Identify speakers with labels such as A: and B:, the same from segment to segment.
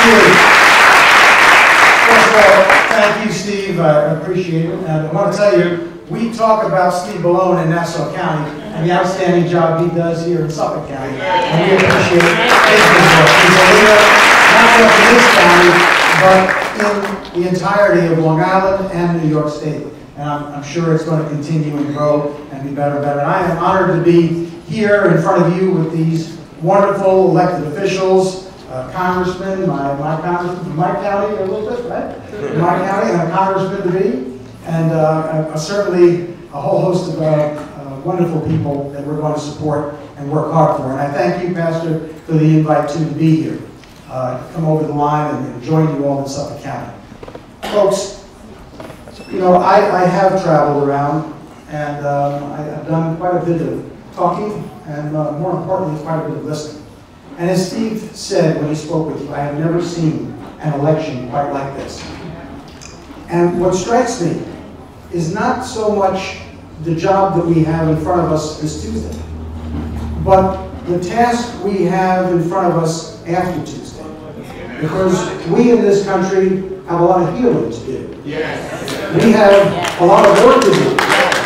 A: First of all, thank you, Steve. I appreciate it. And I want to tell you, we talk about Steve Balone in Nassau County and the outstanding job he does here in Suffolk County. And we appreciate it. He's a leader, not just in this county, but in the entirety of Long Island and New York State. And I'm sure it's going to continue and grow and be better and better. And I am honored to be here in front of you with these wonderful elected officials, congressman, my congressman from my county a little bit, right? My county, and a congressman to be, and certainly a whole host of wonderful people that we're going to support and work hard for. And I thank you, Pastor, for the invite to be here, come over the line and join you all in Suffolk County. Folks, you know, I have traveled around, and I've done quite a bit of talking, and more importantly, quite a bit of listening. And as Steve said when he spoke with you, I have never seen an election quite like this. And what strikes me is not so much the job that we have in front of us this Tuesday, but the task we have in front of us after Tuesday. Because we in this country have a lot of healing to do. We have a lot of work to do.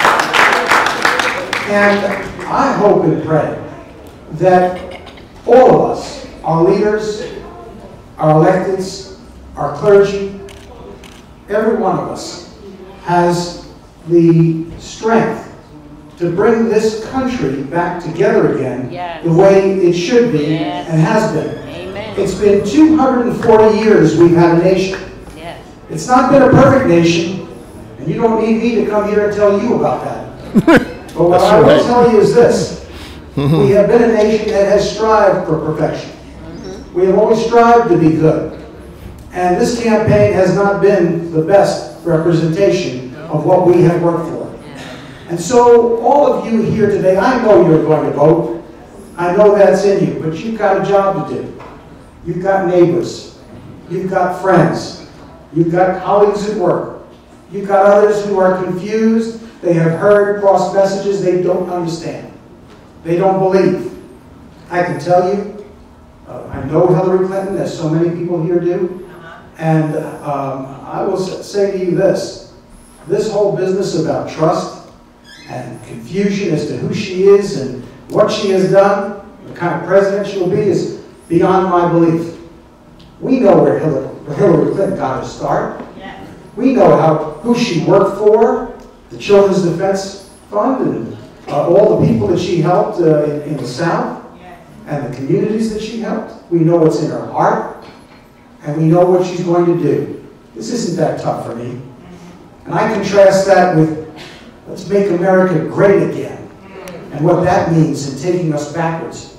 A: And I hope and pray that all of us, our leaders, our electeds, our clergy, every one of us has the strength to bring this country back together again the way it should be and has been.
B: Amen.
A: It's been 240 years we've had a nation. It's not been a perfect nation, and you don't need me to come here and tell you about that. But what I will tell you is this. We have been a nation that has strived for perfection. We have always strived to be good. And this campaign has not been the best representation of what we have worked for. And so all of you here today, I know you're going to vote. I know that's in you, but you've got a job to do. You've got neighbors. You've got friends. You've got colleagues at work. You've got others who are confused. They have heard cross messages they don't understand. They don't believe. I can tell you, I know Hillary Clinton, as so many people here do, and I will say to you this. This whole business about trust and confusion as to who she is and what she has done, the kind of president she will be, is beyond my belief. We know where Hillary Clinton got her start. We know who she worked for, the Children's Defense Fund, and all the people that she helped in the South, and the communities that she helped. We know what's in her heart, and we know what she's going to do. This isn't that tough for me. And I contrast that with, let's make America great again, and what that means in taking us backwards.